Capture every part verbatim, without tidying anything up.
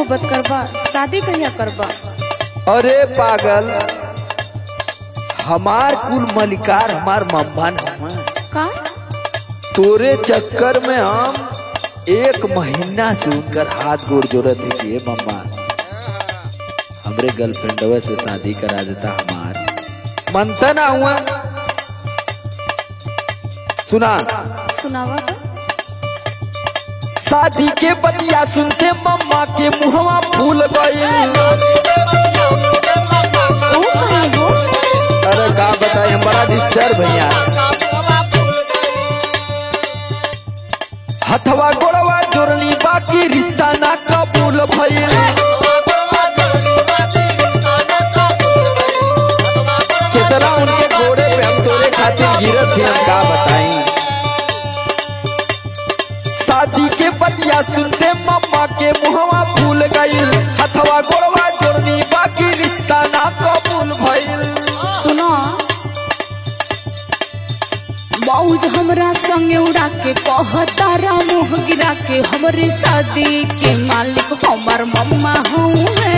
मोहब्बत करबा, शादी कहिया करबा? अरे पागल, हमार कुल मलिकार हमार मम्मा न का? तोरे चक्कर में हम एक महीना से उनकर हाथ गोड़ जोड़त है कि मम्मा हमरे गर्लफ्रेंडवा से शादी करा देता हमार मनता ना हुआ। सुना सुनावा तो। शादी के बतिया सुनते मम्मा के मुहवा फूल गए। अरे का बताए, हम बड़ा डिस्टर्ब है यार। हथवा गोड़वा जोड़नी बाकी रिश्ता ना कबूल भइल। कितना उनके घोड़े पे हम तोरे खातिर गिरत थे, हम का बताई। शादी के बतिया सुनते मम्मा के मुहवा फूल गइल। हथवा गोड़वा जोड़नी बाकी रिश्ता ना कबूल भइल। सुनो, मौज हमरा संगे उड़ा के कहतारा मुँह गिरा के हमरे शादी के मालिक हमार मम्मा हूँ है।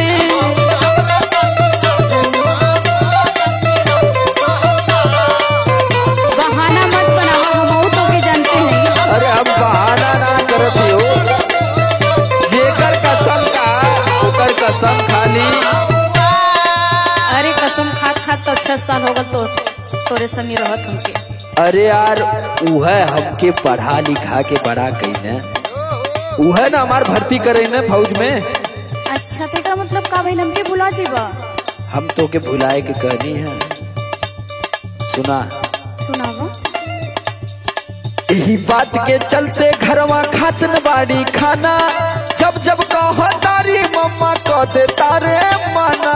बहाना मत बनाओ, हम तो के जानते हैं। अरे हम बहाना ना करते हो, जेकर कसम का ओकर कसम खाली। अरे कसम खात खात तो छह साल हो गए तो तोरे संगे रहत हमके। अरे यार उहे हमके पढ़ा लिखा के बड़ा कही न, उहे ना हमार भर्ती करे न फौज में। अच्छा तेरा मतलब का भइल, हमके भुला जीबा? हम तो के भुलाए के कहनी है। सुना सुनावा। यही बात के चलते घरवा खातन बाड़ी खाना, जब जब कह तारी मम्मा कह दे तारे माना।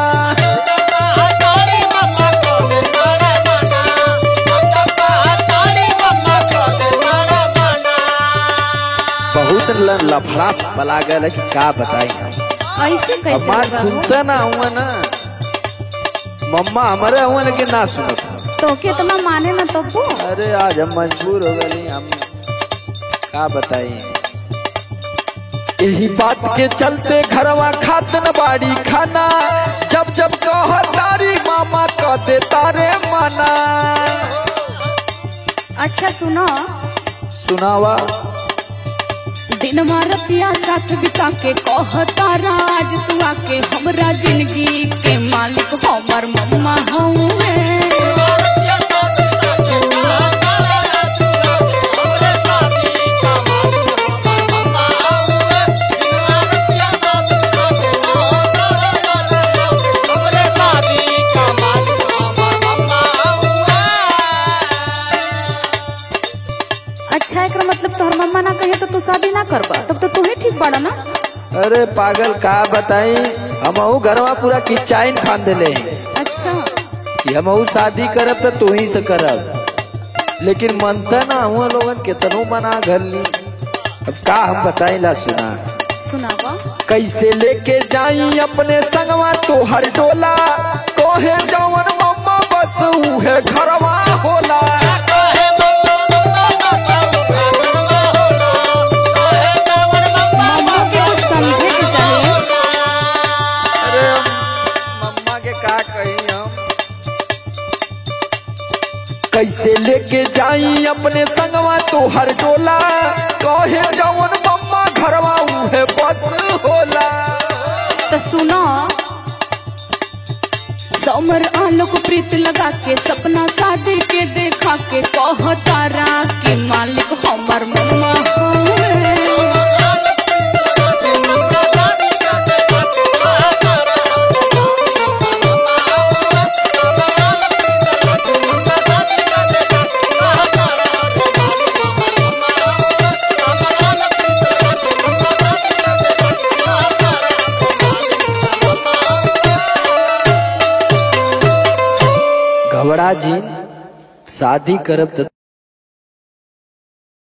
बहुत लफड़ा पला गया कि का बताई हम। ऐसे कैसे हमार सुनता ना हुआ ना, मम्मा हमारे हुआ लेकिन ना सुनता। तो कितना माने ना तो वो। अरे आज हम मजबूर हो गए, हम का बताई। यही बात के चलते घरवा खातन बाड़ी खाना, जब जब कह तारी मामा कह दे तारे माना। अच्छा सुनो, सुनावा। दिन मारतिया साथ बिता के कहता राज तू आके हमरा जिंदगी के मालिक हमार मम्मा हूँ है। अच्छा एक मतलब तोहर मम्मा ना कहे तो तू शादी ना करबा, तब तो तू ही ठीक बाड़ा ना। अरे पागल का बताई, हम घरवा पूरा किच्चाइन फान दिले। अच्छा कि हम शादी करब तो तू ही से करब, लेकिन मनता ना हुआ लोगन कितनो मना घर ली। अब का हम बताई ला। सुना सुनावा। कैसे लेके जाई अपने संगवा तो हर डोला, कोहे जवन मम्मा बस उहे घरवा होला। मम्मा के कुछ समझे के चाहिए। अरे मम्मा के का कही हम। कैसे लेके जाई अपने संगवा तो हर डोला, कहे जवन मम्मा घरवा उहे बस होला। तो सुनो, समर आलोक प्रीत लगा के सपना शादी के देखा के कहता रा के मालिक हमार मम्मा हूँ है। घबरा जी शादी करब तो